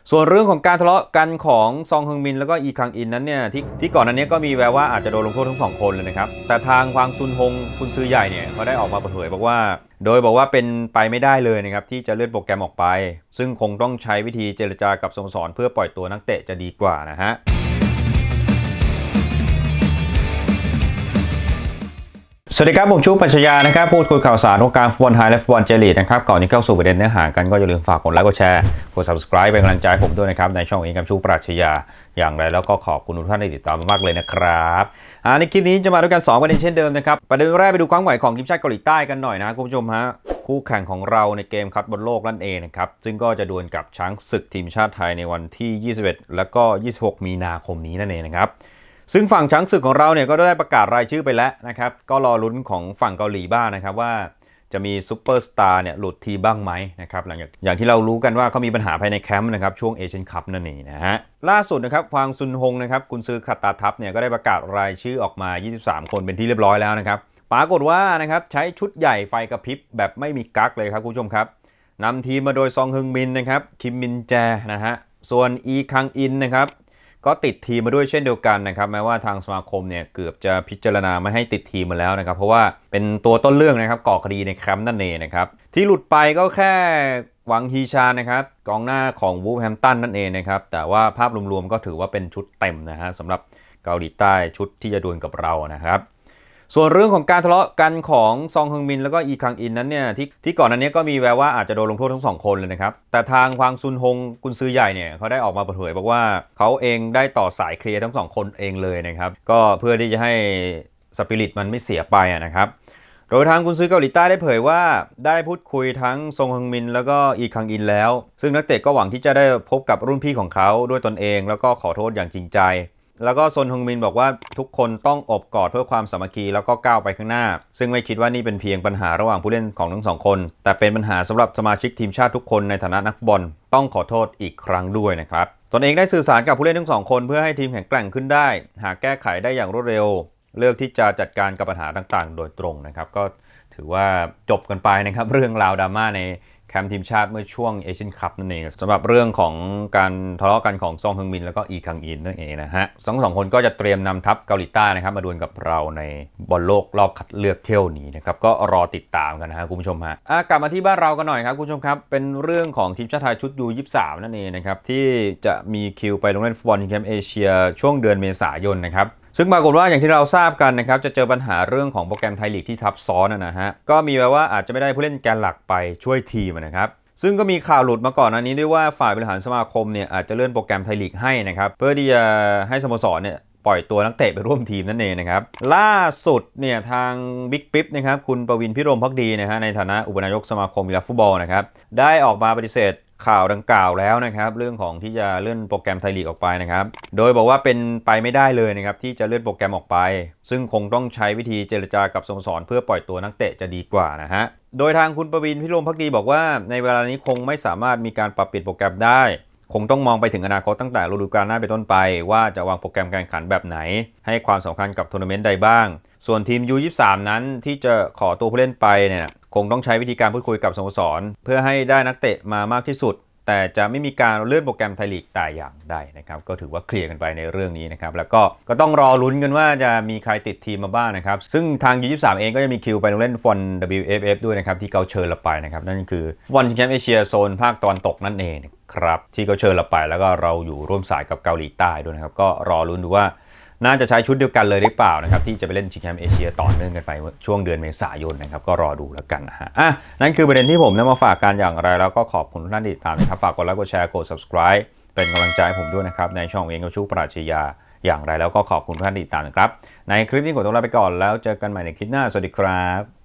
ส่วนเรื่องของการทะเลาะกันของซองฮึงมินแล้วก็อีคังอินนั้นเนี่ยที่ก่อนนั้นนี้ก็มีแววว่าอาจจะโดนลงโทษทั้งสองคนเลยนะครับแต่ทางควางซุนฮงกุนซือใหญ่เนี่ยเขาได้ออกมาเปิดเผยบอกว่าเป็นไปไม่ได้เลยนะครับที่จะเลื่อนโปรแกรมออกไปซึ่งคงต้องใช้วิธีเจรจากับสโมสรเพื่อปล่อยตัวนักเตะจะดีกว่านะฮะสวัสดีครับผมชูปัชญานะครับพูดคุยข่าวสารวงการฟุตบอลไทยและฟุตบอลเจลีกนะครับก่อนที่เข้าสู่ประเด็นเนื้อหากันก็อย่าลืมฝากกดไลค์กดแชร์กด subscribe เป็นกำลังใจผมด้วยนะครับในช่องเองกับชูปัชญาอย่างไรแล้วก็ขอบคุณทุกท่านที่ติดตามมากเลยนะครับในคลิปนี้จะมาด้วยกัน2ประเด็นเช่นเดิมนะครับประเด็นแรกไปดูความไหวของทีมชาติเกาหลีใต้กันหน่อยนะคุณผู้ชมฮะคู่แข่งของเราในเกมคัดบอลโลกนั่นเองนะครับซึ่งก็จะดวลกับช้างศึกทีมชาติไทยในวันที่21และก็26มีนาคมนี้นั่นเองนะครับซึ่งฝั่งช้างศึกของเราเนี่ยก็ได้ประกาศรายชื่อไปแล้วนะครับก็รอลุ้นของฝั่งเกาหลีบ้างนะครับว่าจะมีซูเปอร์สตาร์เนี่ยหลุดทีบ้างไหมนะครับหลังจากอย่างที่เรารู้กันว่าเขามีปัญหาภายในแคมป์นะครับช่วงเอเชียนคัพนั่นเองนะฮะล่าสุดนะครับควางซุนฮงนะครับกุนซือขัตตาทัพเนี่ยก็ได้ประกาศรายชื่อออกมา23คนเป็นที่เรียบร้อยแล้วนะครับปรากฏว่านะครับใช้ชุดใหญ่ไฟกระพริบแบบไม่มีกั๊กเลยครับคุณผู้ชมครับนำทีมมาโดยซองฮึงมินนะครับคิมมินแจนะฮะส่วนอีคังอินนะครับก็ติดทีมมาด้วยเช่นเดียวกันนะครับแม้ว่าทางสมาคมเนี่ยเกือบจะพิจารณาไม่ให้ติดทีมมาแล้วนะครับเพราะว่าเป็นตัวต้นเรื่องนะครับก่อคดีในแคมป์นั่นเองนะครับที่หลุดไปก็แค่หวังฮีชานะครับกองหน้าของวูฟแฮมตันนั่นเองนะครับแต่ว่าภาพรวมๆก็ถือว่าเป็นชุดเต็มนะฮะสำหรับเกาหลีใต้ชุดที่จะดวลกับเรานะครับส่วนเรื่องของการทะเลาะกันของซองฮึงมินแล้วก็อีคังอินนั้นเนี่ยที่ก่อนนั้นนี้ก็มีแววว่าอาจจะโดนลงโทษทั้งสองคนเลยนะครับแต่ทางควางซุนฮงกุนซือใหญ่เนี่ยเขาได้ออกมาเปิดเผยบอกว่าเขาเองได้ต่อสายเคลียร์ทั้งสองคนเองเลยนะครับก็เพื่อที่จะให้สปิริตมันไม่เสียไปนะครับโดยทางกุนซือเกาหลีใต้ได้เผยว่าได้พูดคุยทั้งซงฮึงมินแล้วก็อีคังอินแล้วซึ่งนักเตะก็หวังที่จะได้พบกับรุ่นพี่ของเขาด้วยตนเองแล้วก็ขอโทษอย่างจริงใจแล้วก็ซนฮึงมินบอกว่าทุกคนต้องอบกอดเพื่อความสามัคคีแล้วก็ก้าวไปข้างหน้าซึ่งไม่คิดว่านี่เป็นเพียงปัญหาระหว่างผู้เล่นของทั้งสองคนแต่เป็นปัญหาสำหรับสมาชิกทีมชาติทุกคนในฐานะนักฟุตบอลต้องขอโทษอีกครั้งด้วยนะครับตนเองได้สื่อสารกับผู้เล่นทั้งสองคนเพื่อให้ทีมแข็งแกร่งขึ้นได้หากแก้ไขได้อย่างรวดเร็วเลือกที่จะจัดการกับปัญหาต่างๆโดยตรงนะครับก็ถือว่าจบกันไปนะครับเรื่องราวดราม่าในแคมป์ทีมชาติเมื่อช่วงเอเชียนคัพนั่นเองสำหรับเรื่องของการทะเลาะกันของซองฮึงมินแล้วก็อีคังอินนั่นเองนะฮะสองคนก็จะเตรียมนำทัพเกาหลีใต้นะครับมาดวลกับเราในบอลโลกรอบคัดเลือกเที่ยวนี้นะครับก็รอติดตามกันนะฮะคุณผู้ชมฮะกลับมาที่บ้านเรากันหน่อยครับคุณผู้ชมครับเป็นเรื่องของทีมชาติไทยชุดยู23นั่นเองนะครับที่จะมีคิวไปลงเล่นฟุตบอลชิงแชมป์เอเชียช่วงเดือนเมษายนนะครับซึ่งปรากฏว่าอย่างที่เราทราบกันนะครับจะเจอปัญหาเรื่องของโปรแกรมไทยลีกที่ทับซ้อนนะฮะก็มีแววว่าอาจจะไม่ได้ผู้เล่นแกนหลักไปช่วยทีมนะครับซึ่งก็มีข่าวหลุดมาก่อนอันนี้ด้วยว่าฝ่ายบริหารสมาคมเนี่ยอาจจะเลื่อนโปรแกรมไทยลีกให้นะครับเพื่อที่จะให้สโมสรเนี่ยปล่อยตัวนักเตะไปร่วมทีมนั่นเองนะครับล่าสุดเนี่ยทางบิ๊กปิ๊บนะครับคุณประวินพิรมภักดีนะฮะในฐานะอุปนายกสมาคมกีฬาฟุตบอลนะครับได้ออกมาปฏิเสธข่าวดังกล่าวแล้วนะครับเรื่องของที่จะเลื่อนโปรแกรมไทยลีกออกไปนะครับโดยบอกว่าเป็นไปไม่ได้เลยนะครับที่จะเลื่อนโปรแกรมออกไปซึ่งคงต้องใช้วิธีเจรจากับสโมสรเพื่อปล่อยตัวนักเตะจะดีกว่านะฮะโดยทางคุณประวินพิรมภักดีบอกว่าในเวลานี้คงไม่สามารถมีการปรับเปลี่ยนโปรแกรมได้คงต้องมองไปถึงอนาคตตั้งแต่ฤดูกาลหน้าเป็นต้นไปว่าจะวางโปรแกรมการแข่งขันแบบไหนให้ความสำคัญกับทัวร์นาเมนต์ใดบ้างส่วนทีม U23 นั้นที่จะขอตัวผู้เล่นไปเนี่ยคงต้องใช้วิธีการพูดคุยกับสโมสรเพื่อให้ได้นักเตะมามากที่สุดแต่จะไม่มีการเลื่อนโปรแกรมไทยลีกแต่อย่างใดนะครับก็ถือว่าเคลียร์กันไปในเรื่องนี้นะครับแล้วก็ต้องรอลุ้นกันว่าจะมีใครติดทีมมาบ้างนะครับซึ่งทาง U23 เองก็จะมีคิวไปลงเล่นฟุตบอล WFF ด้วยนะครับที่เขาเชิญเราไปนะครับนั่นคือฟุตบอลชิงแชมป์เอเชียโซนภาคตะวันตกนั่นเองครับที่เขาเชิญเราไปแล้วก็เราอยู่ร่วมสายกับเกาหลีใต้ด้วยนะครับก็รอลุ้นดูว่าน่าจะใช้ชุดเดียวกันเลยหรือเปล่านะครับที่จะไปเล่นชิงแชมป์เอเชียต่อเนื่องกันไปช่วงเดือนเมษายนนะครับก็รอดูแล้วกันนะฮะนั่นคือประเด็นที่ผมนำมาฝากกันอย่างไรแล้วก็ขอบคุณทุกท่านที่ติดตามนะครับฝากกดไลค์กดแชร์กด subscribe เป็นกำลังใจให้ผมด้วยนะครับในช่องเองกับชูปราชญาอย่างไรแล้วก็ขอบคุณทุกท่านที่ติดตามนะครับในคลิปนี้ขอตัวลาไปก่อนแล้วเจอกันใหม่ในคลิปหน้าสวัสดีครับ